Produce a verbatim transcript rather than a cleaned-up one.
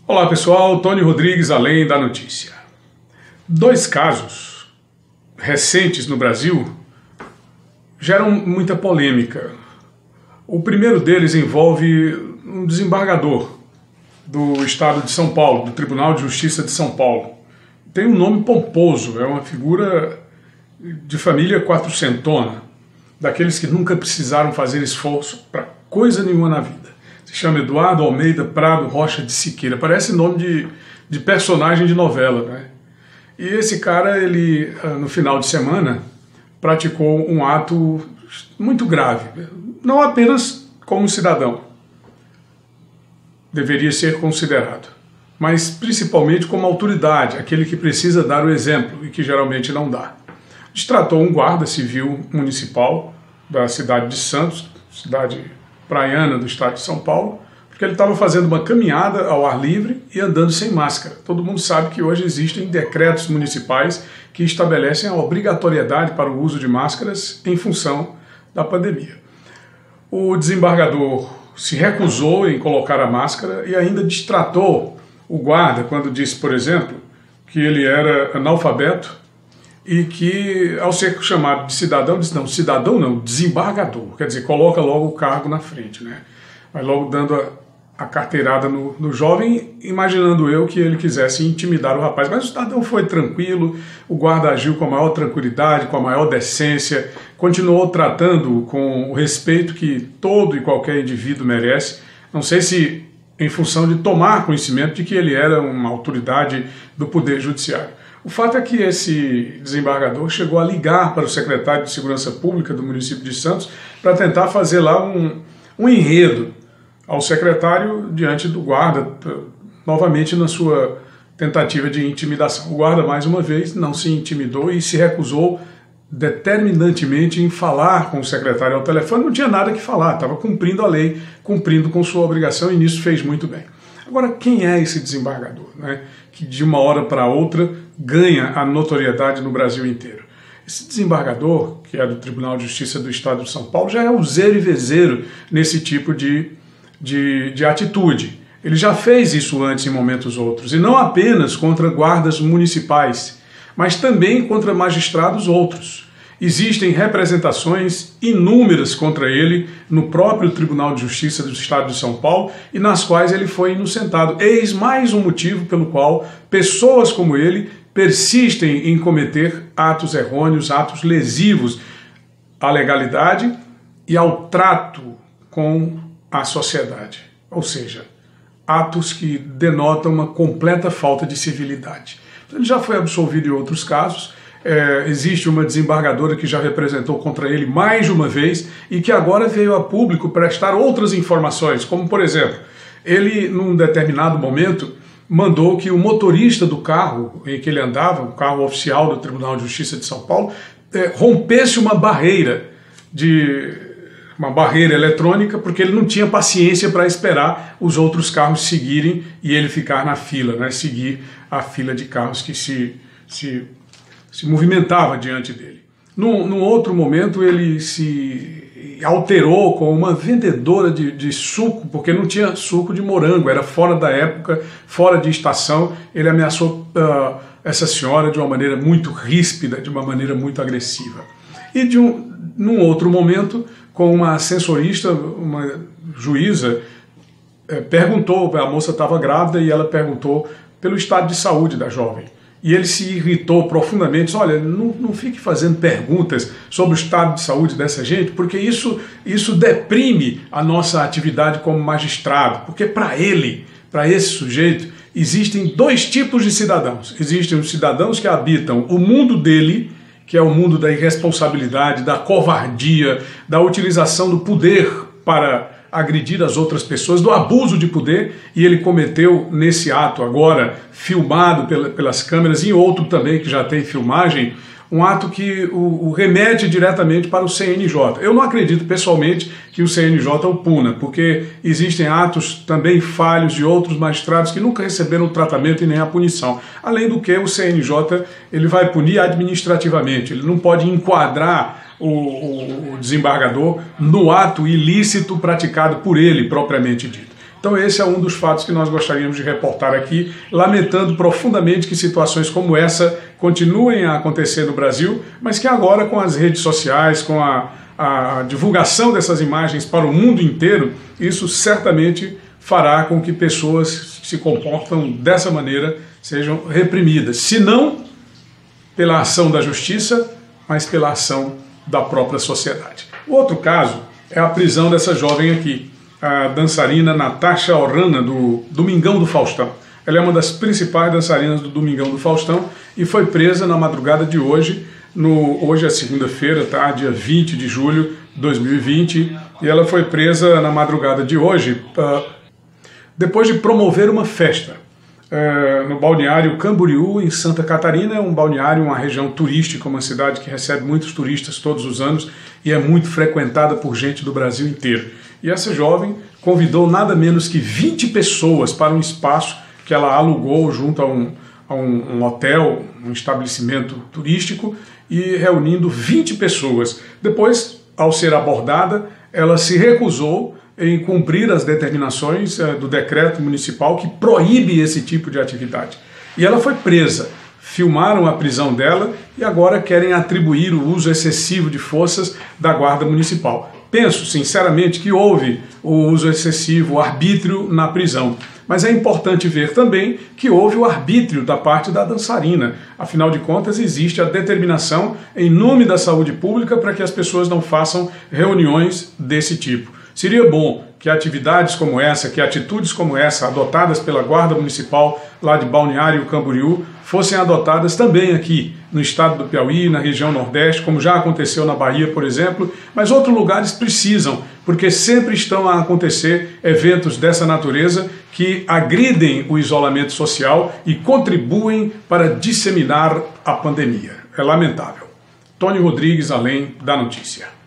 Olá pessoal, Tony Rodrigues, Além da Notícia. Dois casos recentes no Brasil geram muita polêmica. O primeiro deles envolve um desembargador do estado de São Paulo, do Tribunal de Justiça de São Paulo. Tem um nome pomposo, é uma figura de família quatrocentona, daqueles que nunca precisaram fazer esforço para coisa nenhuma na vida. Se chama Eduardo Almeida Prado Rocha de Siqueira. Parece nome de, de personagem de novela, né? E esse cara, ele, no final de semana, praticou um ato muito grave. Não apenas como cidadão, deveria ser considerado, mas principalmente como autoridade, aquele que precisa dar o exemplo e que geralmente não dá. Destratou um guarda civil municipal da cidade de Santos, cidade praiana do estado de São Paulo, porque ele estava fazendo uma caminhada ao ar livre e andando sem máscara. Todo mundo sabe que hoje existem decretos municipais que estabelecem a obrigatoriedade para o uso de máscaras em função da pandemia. O desembargador se recusou em colocar a máscara e ainda destratou o guarda quando disse, por exemplo, que ele era analfabeto e que, ao ser chamado de cidadão, disse, não, cidadão não, desembargador, quer dizer, coloca logo o cargo na frente, né? Vai logo dando a, a carteirada no, no jovem, imaginando eu que ele quisesse intimidar o rapaz, mas o cidadão foi tranquilo, o guarda agiu com a maior tranquilidade, com a maior decência, continuou tratando com o respeito que todo e qualquer indivíduo merece, não sei se em função de tomar conhecimento de que ele era uma autoridade do Poder Judiciário. O fato é que esse desembargador chegou a ligar para o secretário de Segurança Pública do município de Santos para tentar fazer lá um, um enredo ao secretário diante do guarda, novamente na sua tentativa de intimidação. O guarda, mais uma vez, não se intimidou e se recusou determinantemente em falar com o secretário ao telefone. Não tinha nada que falar, estava cumprindo a lei, cumprindo com sua obrigação e nisso fez muito bem. Agora, quem é esse desembargador, né, que de uma hora para outra ganha a notoriedade no Brasil inteiro? Esse desembargador, que é do Tribunal de Justiça do Estado de São Paulo, já é o zero e vezeiro nesse tipo de, de, de atitude. Ele já fez isso antes em momentos outros, e não apenas contra guardas municipais, mas também contra magistrados outros. Existem representações inúmeras contra ele no próprio Tribunal de Justiça do Estado de São Paulo e nas quais ele foi inocentado. Eis mais um motivo pelo qual pessoas como ele persistem em cometer atos errôneos, atos lesivos à legalidade e ao trato com a sociedade. Ou seja, atos que denotam uma completa falta de civilidade. Ele já foi absolvido em outros casos. É, existe uma desembargadora que já representou contra ele mais de uma vez e que agora veio a público prestar outras informações, como por exemplo, ele num determinado momento mandou que o motorista do carro em que ele andava, o carro oficial do Tribunal de Justiça de São Paulo, é, rompesse uma barreira de uma barreira eletrônica, porque ele não tinha paciência para esperar os outros carros seguirem e ele ficar na fila, né, seguir a fila de carros que se, se se movimentava diante dele. Num, num outro momento ele se alterou com uma vendedora de, de suco, porque não tinha suco de morango, era fora da época, fora de estação. Ele ameaçou uh, essa senhora de uma maneira muito ríspida, de uma maneira muito agressiva. E de um, num outro momento, com uma ascensorista, uma juíza, eh, perguntou, a moça estava grávida e ela perguntou pelo estado de saúde da jovem. E ele se irritou profundamente, disse, olha, não, não fique fazendo perguntas sobre o estado de saúde dessa gente, porque isso, isso deprime a nossa atividade como magistrado, porque para ele, para esse sujeito, existem dois tipos de cidadãos. Existem os cidadãos que habitam o mundo dele, que é o mundo da irresponsabilidade, da covardia, da utilização do poder para agredir as outras pessoas, do abuso de poder, e ele cometeu nesse ato agora, filmado pela, pelas câmeras, e outro também que já tem filmagem, um ato que o, o remete diretamente para o C N J. Eu não acredito pessoalmente que o C N J o puna, porque existem atos também falhos de outros magistrados que nunca receberam o tratamento e nem a punição. Além do que o C N J ele vai punir administrativamente, ele não pode enquadrar o, o, o desembargador no ato ilícito praticado por ele, propriamente dito. Então esse é um dos fatos que nós gostaríamos de reportar aqui, lamentando profundamente que situações como essa continuem a acontecer no Brasil, mas que agora com as redes sociais, com a, a divulgação dessas imagens para o mundo inteiro, isso certamente fará com que pessoas que se comportam dessa maneira sejam reprimidas, se não pela ação da justiça, mas pela ação da própria sociedade. O outro caso é a prisão dessa jovem aqui, a dançarina Natasha Orrana, do Domingão do Faustão. Ela é uma das principais dançarinas do Domingão do Faustão e foi presa na madrugada de hoje, no, hoje é segunda-feira, tá? Dia vinte de julho de dois mil e vinte, e ela foi presa na madrugada de hoje uh, depois de promover uma festa uh, no balneário Camboriú, em Santa Catarina. É um balneário, uma região turística, uma cidade que recebe muitos turistas todos os anos e é muito frequentada por gente do Brasil inteiro. E essa jovem convidou nada menos que vinte pessoas para um espaço que ela alugou junto a um, a um, um hotel, um estabelecimento turístico, e reunindo vinte pessoas. Depois, ao ser abordada, ela se recusou em cumprir as determinações uh, do decreto municipal que proíbe esse tipo de atividade. E ela foi presa. Filmaram a prisão dela e agora querem atribuir o uso excessivo de forças da Guarda Municipal. Penso, sinceramente, que houve o uso excessivo, o arbítrio na prisão. Mas é importante ver também que houve o arbítrio da parte da dançarina. Afinal de contas, existe a determinação em nome da saúde pública para que as pessoas não façam reuniões desse tipo. Seria bom que atividades como essa, que atitudes como essa, adotadas pela Guarda Municipal lá de Balneário Camboriú, fossem adotadas também aqui no estado do Piauí, na região Nordeste, como já aconteceu na Bahia, por exemplo, mas outros lugares precisam, porque sempre estão a acontecer eventos dessa natureza que agridem o isolamento social e contribuem para disseminar a pandemia. É lamentável. Tony Rodrigues, Além da Notícia.